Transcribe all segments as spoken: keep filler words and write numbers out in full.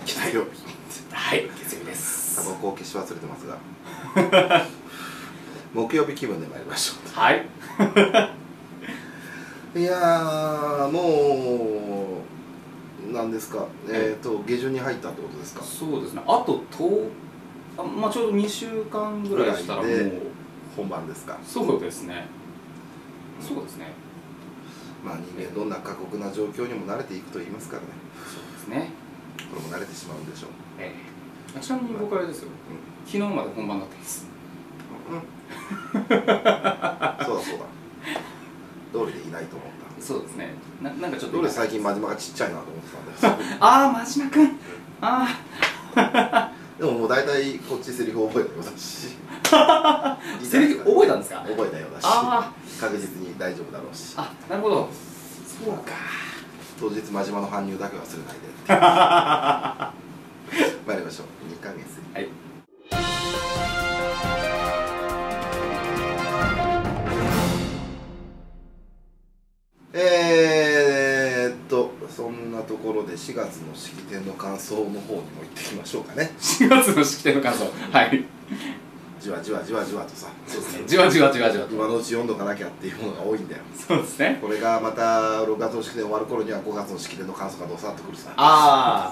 月曜日。 はい、月曜日です。 タバコを消し忘れてますが木曜日気分で参りましょう。 はいいやー、もうなんですか、えっ、ー、と下旬に入ったってことですか。 そうですね。あととあ、まあ、ちょうどにしゅうかんぐらいしたらもう本番ですか。 そうですね、そうですね。 まあ人間どんな過酷な状況にも慣れていくと言いますからね。 そうですね。 これも慣れてしまうんでしょう。 ええ、ちなみに僕あれですよ、うん、昨日まで本番だったんです。 うんそうだそうだ、通りでいないと思った。 そうですね。な、なんかちょっと俺最近真島がちっちゃいなと思ってたんだよああ、真島君、ああでももう大体こっちセリフ覚えたようだしセリフ覚えたんですか。 覚えたようだし、 あ確実に大丈夫だろうし。 あ、なるほど。そうか。 当日真島の搬入だけ忘れないで参りましょう。にかげつ。 はい。 えーっとそんなところでしがつの式典の感想の方にも行ってきましょうかね。 しがつの式典の感想、はい。 じわじわじわじわとさ、 そうですね、じわじわじわじわと今のうち読んどかなきゃっていうものが多いんだよ。 そうですね。 これがまたろくがつの式典終わる頃にはごがつの式典の感想がどさっとくるさ。 ああ、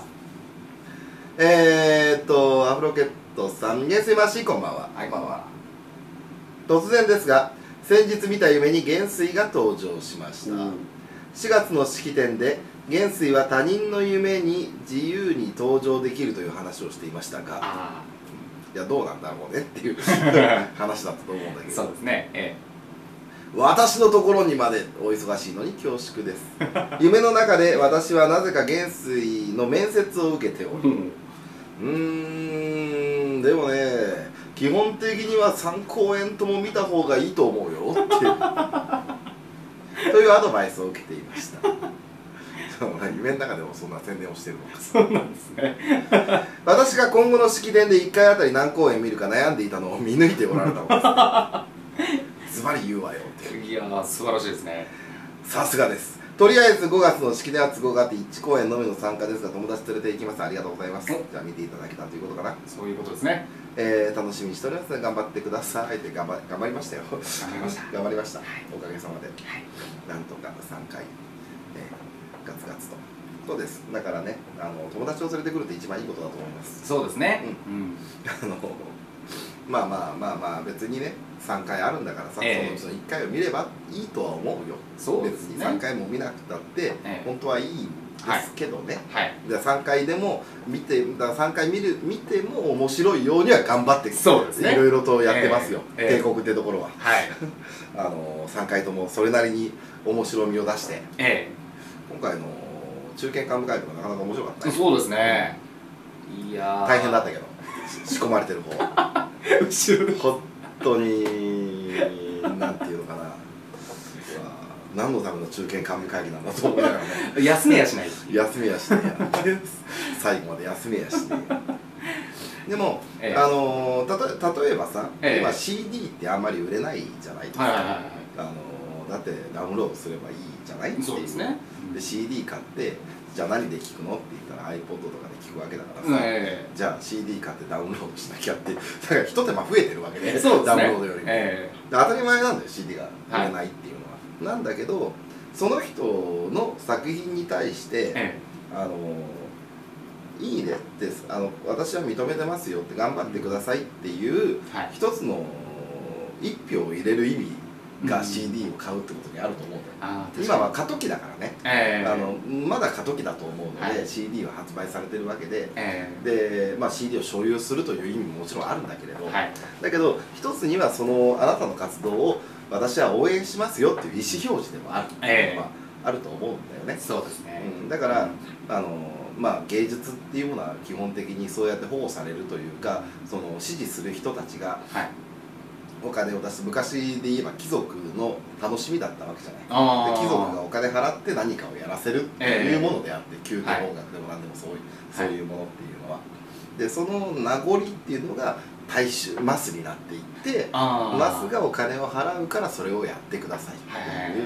えーっとアフロケットさん、元帥マシーこんばんは。 はい、こんばんは。 突然ですが、先日見た夢に元帥が登場しました。しがつの式典で元帥は他人の夢に自由に登場できるという話をしていましたが、 あいやどうなんだろうねっていう話だったと思うんだけど、 そうですね、え私のところにまでお忙しいのに恐縮です夢の中で私はなぜか元帥の面接を受けており、うーんでもね、基本的にはさん公演とも見た方がいいと思うよっていうというアドバイスを受けていました夢の中でもそんな宣伝をしてるのか。 そうなんですね私が今後の式典でいっかいあたり何公演見るか悩んでいたのを見抜いておられたのですズバリ言うわよって。 いやー、素晴らしいですね。 さすがです。とりあえずごがつの式典は都合があっていち公演のみの参加ですが、友達連れて行きます。ありがとうございます。じゃあ見ていただけたということかな。 そういうことですね。 えー、楽しみにしておりますので頑張ってくださいって。頑張頑張りましたよ。 頑張りました。 頑張りました、 はい、 おかげさまで、 はい、 なんとかさんかい、えー、ガツガツと。そうです。だからね、あの友達を連れてくるって一番いいことだと思います。 そうですね。 うん、うん、あのまあまあまあまあ別にねさんかいあるんだからさ、えー、そのうちのいっかいを見ればいいとは思うよ。 そうですね、 別にさんかいも見なくたって、えー、本当はいいんですけどね、 はいはい、 じゃあさんかいでも見て、だからさんかい見る見ても面白いようには頑張って、 そうですね、 いろいろとやってますよ、 えーえー、 帝国ってところは、はい、あのさんかいともそれなりに面白みを出して、えー、今回の中堅幹部会議もなかなか面白かったね。 そうですね、いや大変だったけど仕込まれてる方後ろで本当になんていうのかな、何のための中堅幹部会議なんだと思いながらね休めやしない休めやしないや最後まで休めやしないでも、ええ、あのたと例えばさ、ええ、今 シーディー ってあんまり売れないじゃないですか、あのだってダウンロードすればいいじゃないっていう。そうですね。で シーディー 買ってじゃあ何で聴くのって言ったら iPod とかで聴くわけだからさ、えー、じゃあ シーディー 買ってダウンロードしなきゃってだから一手間増えてるわけで、そうですね、ダウンロードよりも、えー、当たり前なんだよ シーディー が売れないっていうのは、はい、なんだけどその人の作品に対して、えー、あのいいねってあの私は認めてますよって頑張ってくださいっていう、はい、一つの一票を入れる意味が シーディー を買うってことにあると思うんだよ、うん、今は過渡期だからね、えー、あのまだ過渡期だと思うので、はい、シーディー は発売されてるわけで、えー、で、まあ、シーディー を所有するという意味ももちろんあるんだけれど、はい、だけど一つにはそのあなたの活動を私は応援しますよっていう意思表示でもあるっていうのはあると思うんだよね。そうですね、うん、だから、あのまあ、芸術っていうものは基本的にそうやって保護されるというか、その支持する人たちが、はい、お金を出す、昔で言えば貴族の楽しみだったわけじゃない。で貴族がお金払って何かをやらせるっていうものであって、えー、宮廷音楽でも何でもそういう、はい、そういうものっていうのは、でその名残っていうのが大衆マスになっていって、マスがお金を払うからそれをやってくださいっていう人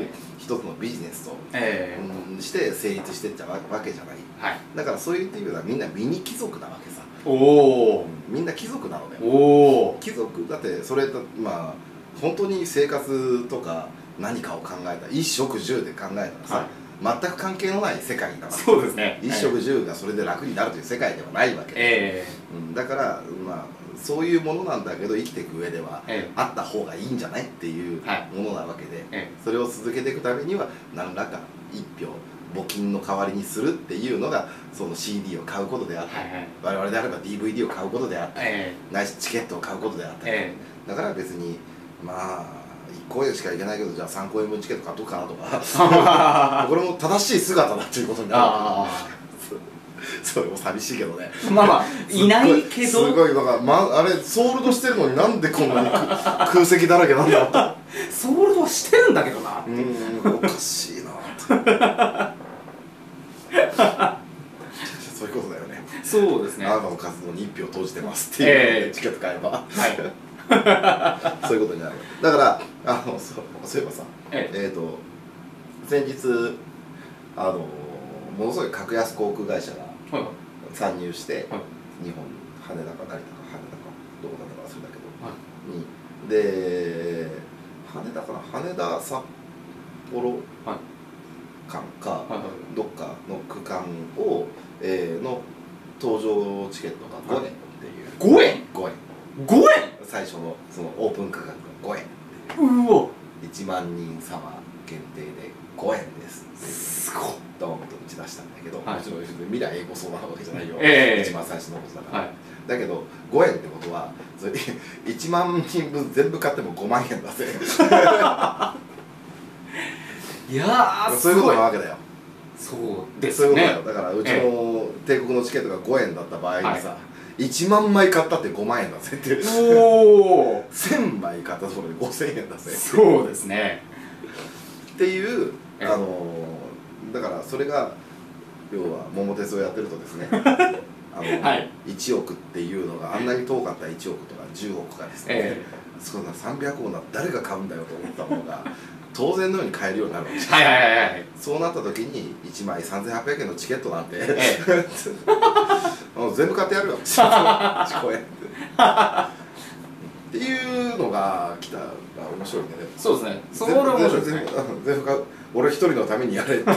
つのビジネスと、 えーうん、して成立してっちゃうわけじゃない、 はい、 だからそういうっていうのはみんなミニ貴族なわけさ。 おお、 うん、みんな貴族なのね。 おお、 貴族だってそれとまあ本当に生活とか何かを考えた衣食住で考えたらさ、はい、全く関係のない世界だから。 そうですね。 衣食住がそれで楽になるという世界ではないわけで、えーうん、だからまあそういうものなんだけど生きていく上では、えー、あった方がいいんじゃないっていうものなわけで、はい、それを続けていくためには何らか一票募金の代わりにするっていうのがその シーディー を買うことであったり、はいはい、我々であれば ディーブイディー を買うことであったり、えー、ないしチケットを買うことであったり、えー、だから別にまあいっこえんしかいけないけどじゃあさんこえんぶんチケット買っとくかなとかこれも正しい姿だっていうことになるわけそれも寂しいけどね。 まあまあいないけどすごいだから、ま、あれソールドしてるのになんでこんなに空席だらけなんだろうとソールドはしてるんだけどな。 うんおかしいなそういうことだよね。 そうですね。 あなたの活動に一票投じてますっていう、えー、チケット買えばはいそういうことになる。だからあのそうそういえばさ、えー、えーと先日あのものすごい格安航空会社が参入して、はい、日本羽田か成田か羽田かどこだったか忘れたけど、はい、にで羽田かな羽田札幌間か、はいはい、どっかの区間を、えー、の搭乗チケットがごえんっていう、 ごえんごえんごえん最初のそのオープン価格がごえんっていう、 うわいちまんにん様限定でごえんですっていうすごいドーンと打ち出したんだけど、はい、もちろん未来英語そうなわけじゃないよ、 えー、 一番最初のことだから、はい、だけどごえんってことはそれいちまんにんぶん全部買ってもごまんえんだぜいやーそういうことなわけだよ。 そうですね。 そういうことだよ。だからうちの帝国のチケットがごえんだった場合にさ、はい、いちまんまい買ったってごまんえんだぜっておせんまい買ったところでごせんえんだぜそうですねっていうあのー、だからそれが要は桃鉄をやってるとですねあの、はい、いちおくっていうのがあんなに遠かったいちおくとかじゅうおくがですね、えー、そんなさんびゃくおくな誰が買うんだよと思ったものが当然のように買えるようになるわけです。はいはいはいはい。そうなった時にいちまいさんぜんはっぴゃくえんのチケットなんて、ええ、全部買ってやるよってっていうのが来たら面白いね。 そうですね。それは面白いですね。 全部買う。俺一人のためにやれっていう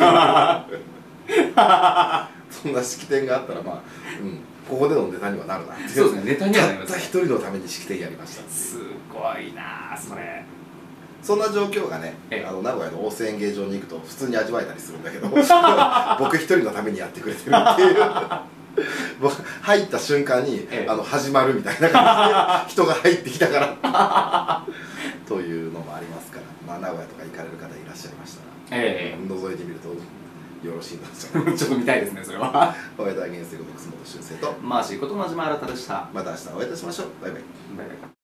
そんな式典があったらまあ、うん、ここでのネタにはなるなっていう。 そうですね。ネタにはなります。 たった一人のために式典やりましたっていう。 すごいなそれ。 そんな状況がね、あの名古屋の大須演芸場に行くと普通に味わえたりするんだけど僕一人のためにやってくれてるっていう入った瞬間に、ええ、あの始まるみたいな感じで人が入ってきたからというのもありますから、まあ、名古屋とか行かれる方いらっしゃいましたら、ええ、覗いてみるとよろしいんだとちょっと見たいですねそれは。 お会いいたい原生こと楠本修正とマーシーこと真島新でした。 また明日お会いいたしましょう。バイバイ。 バイバイ。